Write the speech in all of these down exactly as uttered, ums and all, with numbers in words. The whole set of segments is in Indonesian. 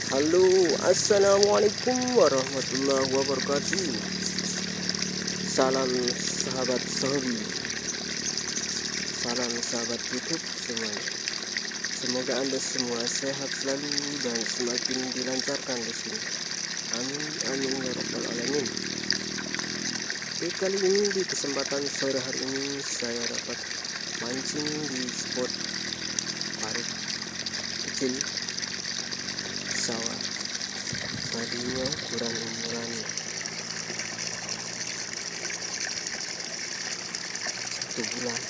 Halo, assalamualaikum warahmatullahi wabarakatuh. Salam sahabat Sobi, salam sahabat YouTube semuanya. Semoga Anda semua sehat selalu dan semakin dilancarkan di sini. Amin amin ya rabbal alamin. Di kali ini, di kesempatan sore hari ini, saya dapat mancing di spot parit kecil sawah. Tadinya kurang umurannya satu bulan.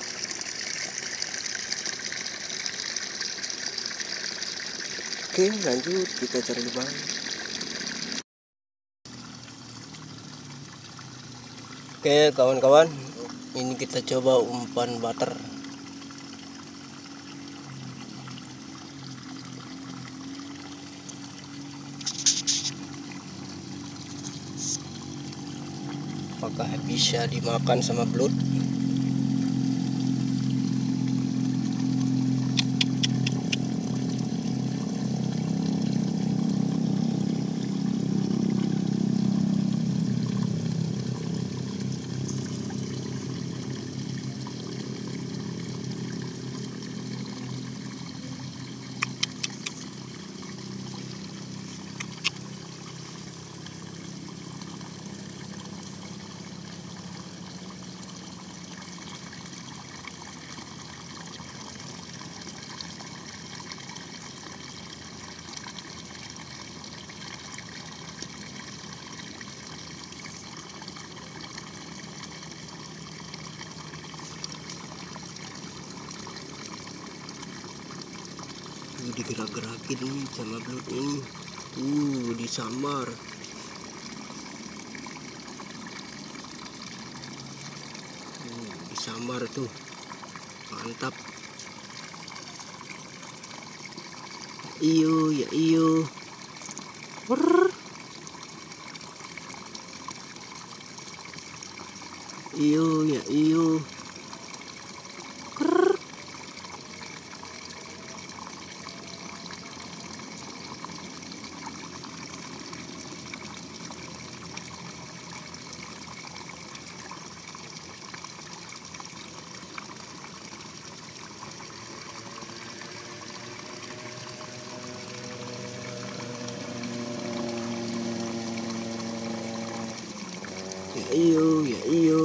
Oke, lanjut kita cari lubang. Oke kawan-kawan, ini kita coba umpan butter. Apakah bisa dimakan sama belut? Digerak-gerakin nih sama belut ini. Uh, disambar. Uh, disambar tuh. Mantap. Iyo, ya iyo. Brrr. Iyo, ya iyo. Ya iyo, ya iyo.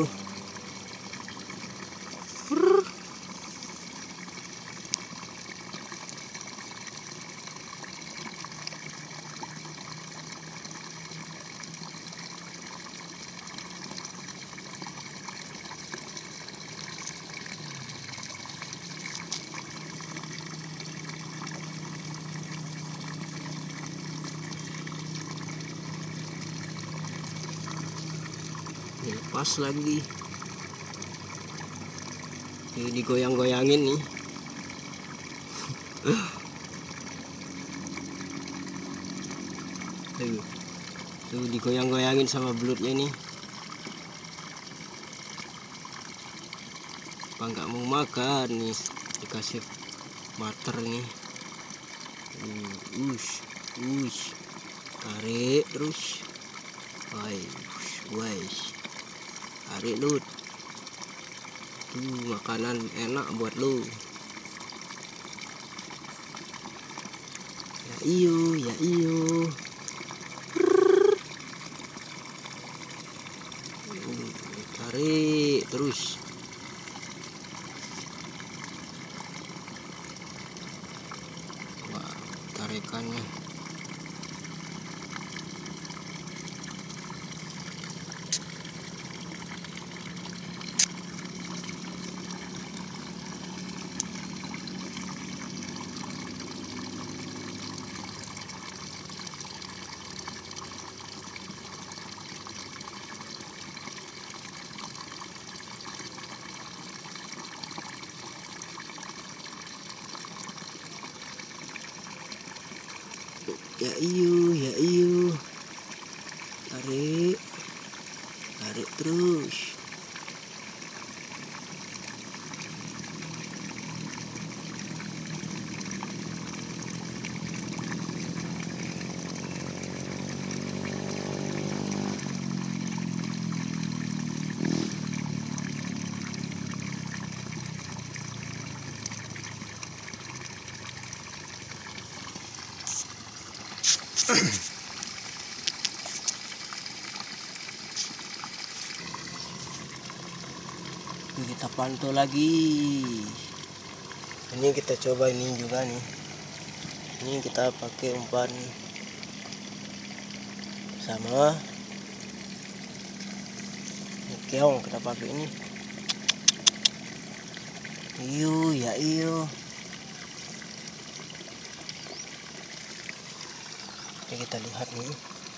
Brrr. Ini pas lagi. Ini digoyang-goyangin nih. Tuh, tuh digoyang-goyangin sama belutnya nih. Apa nggak mau makan nih? Dikasih butter nih. Uh, ush, ush. Tarik terus. Wai, wai. Tarik lut. Tuh makanan enak buat lu. Ya iyo, ya iyo. Uh, tarik terus. Wah, tarikannya. Ya iyo, ya iyo. Tarik. Tarik terus. Kita pantau lagi. Ini kita coba ini juga nih. Ini kita pakai umpan sama keong, kita pakai ini. Iyo ya iyo. Oke, kita lihat nih.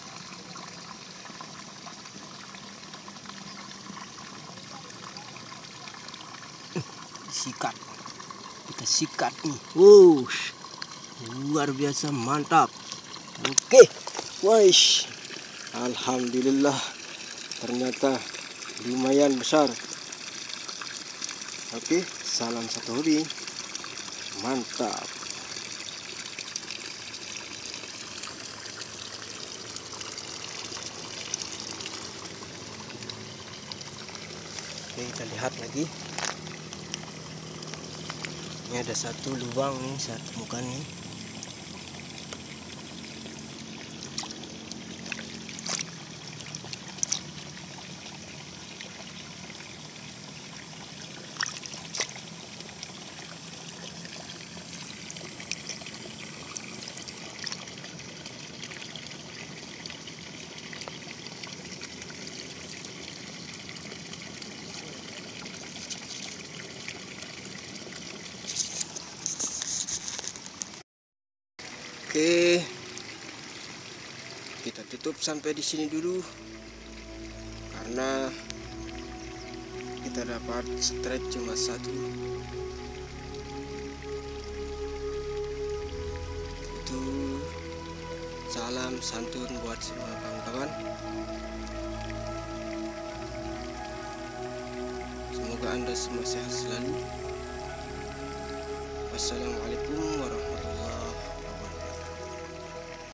Sikat, kita sikat nih. Wow, luar biasa, mantap. Oke, wais, alhamdulillah, ternyata lumayan besar. Oke, salam satu hobi, mantap. Oke, kita lihat lagi. Ini ada satu lubang nih, satu muka nih. Oke, kita tutup sampai di sini dulu karena kita dapat strike cuma satu. Itu salam santun buat semua kawan-kawan. Semoga Anda semua sehat selalu. Wassalamualaikum warahmatullahi wabarakatuh.